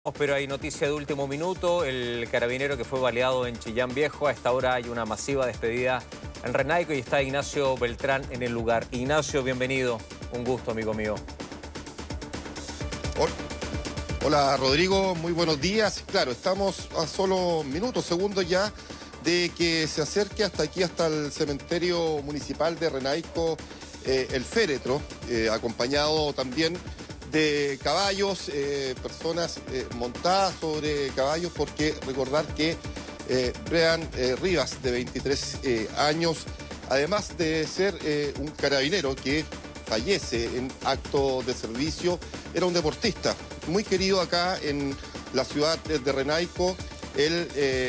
Pero hay noticia de último minuto, el carabinero que fue baleado en Chillán Viejo. A esta hora hay una masiva despedida en Renaico y está Ignacio Beltrán en el lugar. Ignacio, bienvenido. Un gusto, amigo mío. Hola, Rodrigo, muy buenos días. Claro, estamos a solo minutos, segundos ya de que se acerque hasta aquí, hasta el cementerio municipal de Renaico, el féretro, acompañado también de caballos, personas montadas sobre caballos, porque recordar que Brian Rivas, de 23 años, además de ser un carabinero que fallece en acto de servicio, era un deportista muy querido acá en la ciudad de Renaico. Él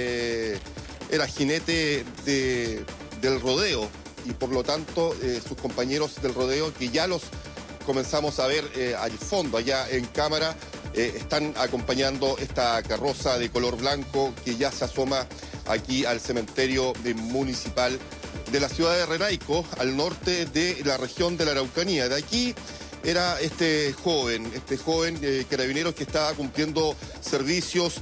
era jinete del rodeo y por lo tanto sus compañeros del rodeo, que ya los comenzamos a ver al fondo, allá en cámara, están acompañando esta carroza de color blanco que ya se asoma aquí al cementerio municipal de la ciudad de Renaico, al norte de la región de la Araucanía. De aquí era este joven carabinero que estaba cumpliendo servicios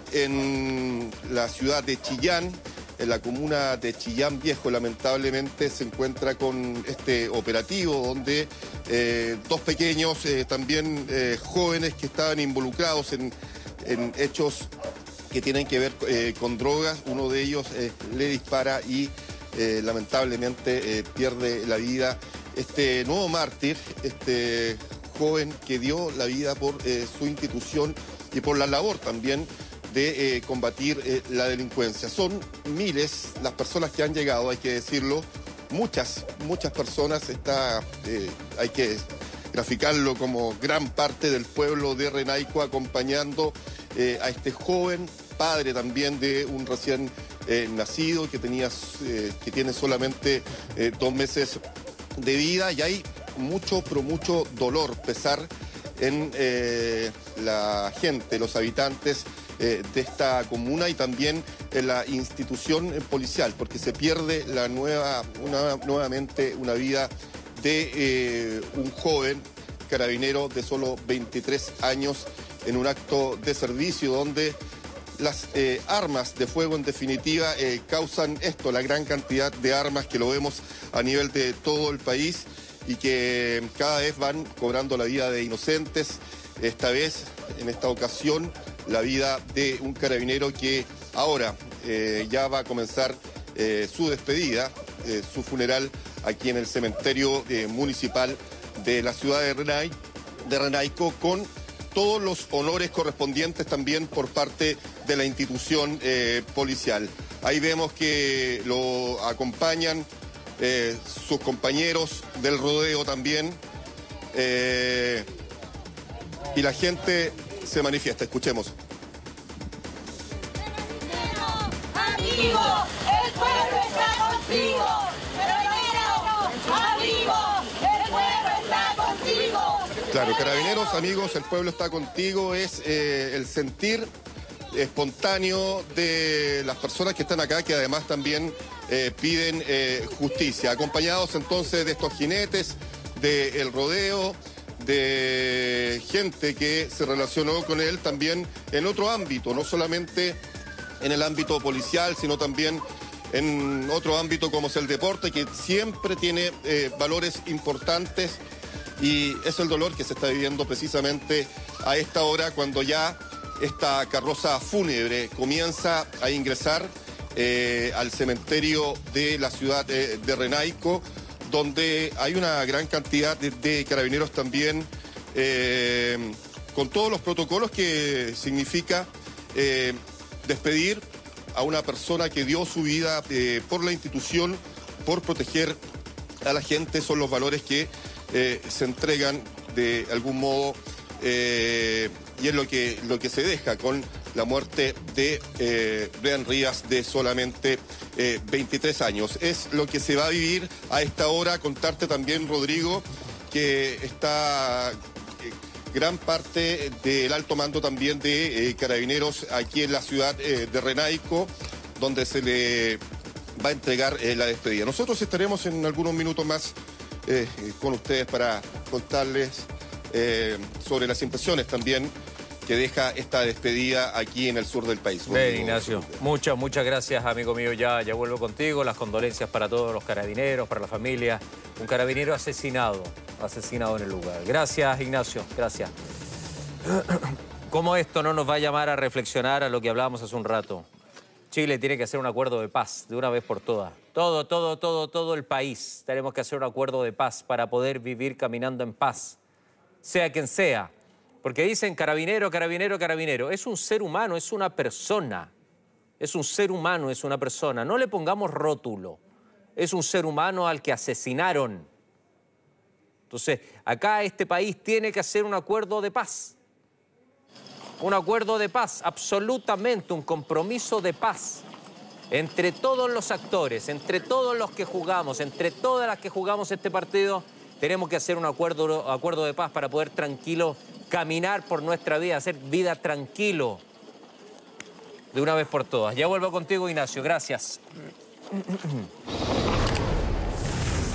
en la ciudad de Chillán, en la comuna de Chillán Viejo. Lamentablemente se encuentra con este operativo donde dos pequeños, también jóvenes que estaban involucrados en hechos que tienen que ver con drogas. Uno de ellos le dispara y lamentablemente pierde la vida. Este nuevo mártir, este joven que dio la vida por su institución y por la labor también de combatir la delincuencia. Son miles las personas que han llegado, hay que decirlo, muchas personas. Hay que graficarlo como gran parte del pueblo de Renaico acompañando a este joven, padre también de un recién nacido que tiene solamente 2 meses de vida, y hay mucho, pero mucho dolor, pesar en la gente, los habitantes de esta comuna y también en la institución policial, porque se pierde nuevamente una vida de un joven carabinero de solo 23 años en un acto de servicio donde las armas de fuego, en definitiva, causan esto, la gran cantidad de armas que lo vemos a nivel de todo el país y que cada vez van cobrando la vida de inocentes. Esta vez, en esta ocasión, la vida de un carabinero que ahora ya va a comenzar su despedida, su funeral aquí en el cementerio municipal de la ciudad de Renaico, con todos los honores correspondientes también por parte de la institución policial. Ahí vemos que lo acompañan sus compañeros del rodeo también, y la gente se manifiesta. Escuchemos. ¡Amigo! ¡El pueblo está contigo! ¡Amigo! ¡El pueblo está contigo! Claro, carabineros, amigos, el pueblo está contigo, es el sentir espontáneo de las personas que están acá, que además también piden justicia, acompañados entonces de estos jinetes, del rodeo, de gente que se relacionó con él también en otro ámbito, no solamente en el ámbito policial, sino también en otro ámbito como es el deporte, que siempre tiene valores importantes, y es el dolor que se está viviendo precisamente a esta hora, cuando ya esta carroza fúnebre comienza a ingresar al cementerio de la ciudad de Renaico, donde hay una gran cantidad de carabineros también, con todos los protocolos que significa despedir a una persona que dio su vida por la institución, por proteger a la gente. Son los valores que se entregan de algún modo, y es lo que se deja con la muerte de Brian Rivas, de solamente 23 años. Es lo que se va a vivir a esta hora. Contarte también, Rodrigo, que está gran parte del alto mando también de carabineros aquí en la ciudad de Renaico, donde se le va a entregar la despedida. Nosotros estaremos en algunos minutos más con ustedes para contarles sobre las impresiones también que deja esta despedida aquí en el sur del país. Bien, Ignacio. Muchas gracias, amigo mío. Ya vuelvo contigo. Las condolencias para todos los carabineros, para la familia. Un carabinero asesinado en el lugar. Gracias, Ignacio. Gracias. ¿Cómo esto no nos va a llamar a reflexionar a lo que hablábamos hace un rato? Chile tiene que hacer un acuerdo de paz de una vez por todas. Todo el país tenemos que hacer un acuerdo de paz para poder vivir caminando en paz, sea quien sea. Porque dicen carabinero. Es un ser humano, es una persona. Es un ser humano, es una persona. No le pongamos rótulo. Es un ser humano al que asesinaron. Entonces, acá este país tiene que hacer un acuerdo de paz. Un acuerdo de paz, absolutamente, un compromiso de paz. Entre todos los actores, entre todos los que jugamos, entre todas las que jugamos este partido, tenemos que hacer un acuerdo de paz para poder tranquilo caminar por nuestra vida, hacer vida tranquilo de una vez por todas. Ya vuelvo contigo, Ignacio. Gracias.